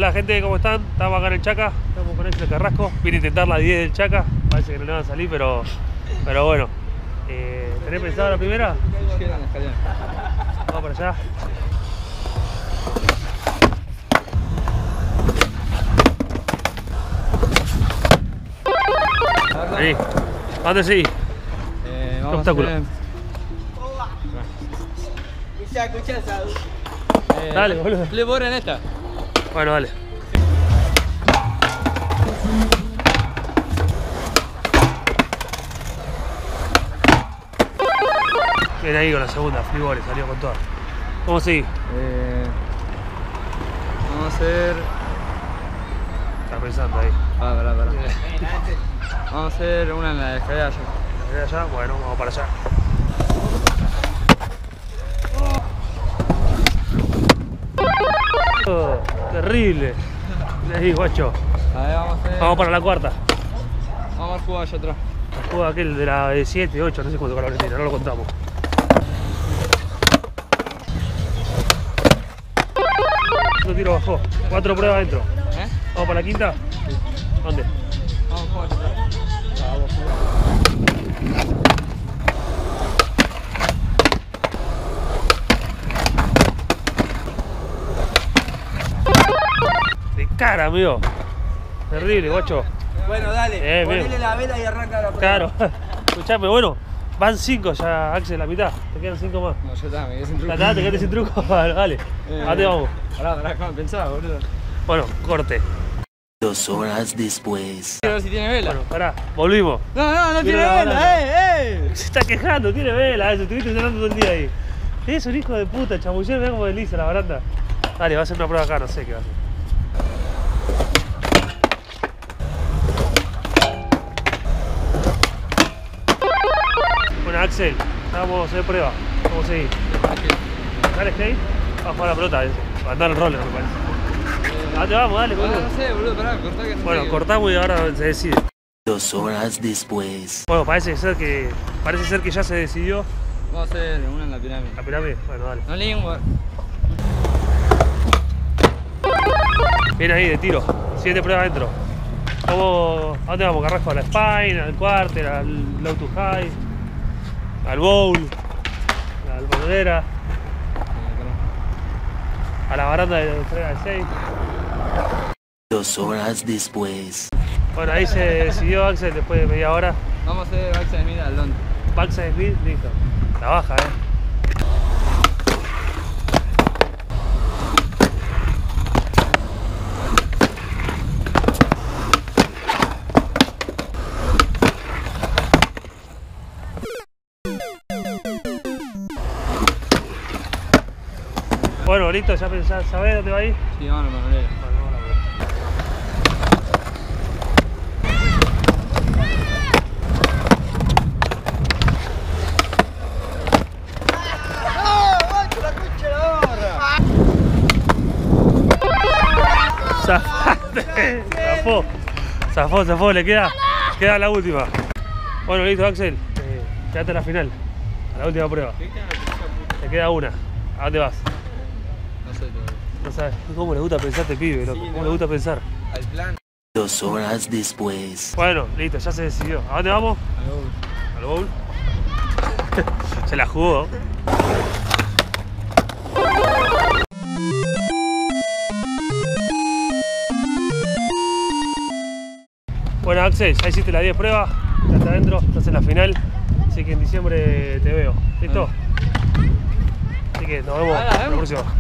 Hola gente, ¿cómo están? Estamos acá en el Chaca, estamos con Axel Carrasco. Vine a intentar la 10 del Chaca, parece que no le van a salir, pero bueno. ¿Tenés pensado la primera? Sí, la escalera. Vamos para allá. Vení. ¿A dónde sí? Vamos obstáculo? Escucha, Dale, boludo. Le borra en esta. Bueno, dale. Viene ahí con la segunda, Fribole, salió con toda. ¿Cómo seguís? Vamos a hacer... Estás pensando ahí. Pará. Vamos a hacer una en la escalera allá. ¿La allá? Bueno, vamos para allá. Oh, terrible. Ahí, guacho. A ver, vamos a hacer... Vamos para la cuarta. Vamos a jugar allá atrás. El juego aquel de la de 7, 8, no sé cuánto calor tiene, no lo contamos. Otro tiro bajó. 4 pruebas adentro. ¿Vamos para la quinta? Sí. ¿Dónde? Vamos a jugar allá atrás. Vamos a jugar. De cara, amigo. Terrible, guacho. Bueno, dale. Ponele Ponele la vela y arranca la prueba. Claro. Escuchame, bueno. Van 5 ya, Axel, la mitad. Te quedan 5 más. No, ya está, me quedé sin truco. ¿Te quedaste sin truco? Dale. ¿A dónde vamos? Pará, ¿cómo pensaba, boludo? Bueno, corte. 2 horas después. Quiero ver si tiene vela. Bueno, pará, volvimos. No tiene Mira la vela, baranda. Se está quejando, tiene vela, eso, estuviste cenando todo el día ahí. Es un hijo de puta, chamullero, mirá cómo desliza la baranda. Dale, va a hacer una prueba acá, no sé qué va a hacer. Bueno, Axel, vamos a hacer prueba. Vamos a seguir. Dale, skate. Vamos a jugar la pelota, va a andar el roller, me parece. ¿A dónde vamos? Dale, boludo. No sé, boludo, pará, cortá que no Bueno, sé. cortamos y ahora se decide. 2 horas después. Bueno, parece ser que ya se decidió. Vamos a hacer una en la pirámide. La pirámide, bueno, dale. No lingua. Viene ahí de tiro, 7 pruebas adentro. ¿A dónde vamos, Carrasco? ¿A la Spine, al Quarter, al Low to High, al Bowl, a la Almonera, a la baranda de 3 al 6? 2 horas después. Bueno, ahí se decidió, Axel, después de media hora. Vamos a hacer backside de mira al don. Backside Smith, listo. La baja, Bueno, listo, ya pensás, ¿sabés dónde va a ir? Sí, vamos a la manera. Bueno, vamos a la ver. ¡Zafaste! Zafó, le queda la última. Bueno, listo, Axel, quédate a la final, a la última prueba. Te queda una. ¿A dónde vas? No sé todavía. No sabes. ¿Cómo le gusta pensar a este pibe, loco? ¿Cómo le gusta pensar? Al plan. 2 horas después. Bueno, listo, ya se decidió. ¿A dónde vamos? Al bowl. Al bowl. Se la jugó. Bueno, Axel, ya hiciste las 10 pruebas, ya está adentro, estás en la final, así que en diciembre te veo. ¿Listo? Así que nos vemos la próxima.